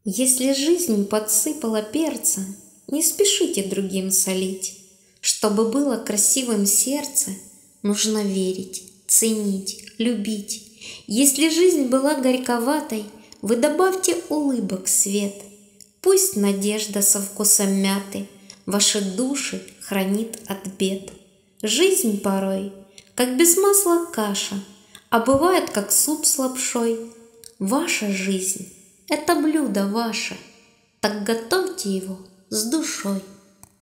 Если жизнь подсыпала перца, не спешите другим солить. Чтобы было красивым сердце, нужно верить, ценить, любить. Если жизнь была горьковатой, вы добавьте улыбок свет. Пусть надежда со вкусом мяты ваши души хранит от бед. Жизнь порой, как без масла каша, а бывает, как суп с лапшой. Ваша жизнь — это блюдо ваше, так готовьте его с душой.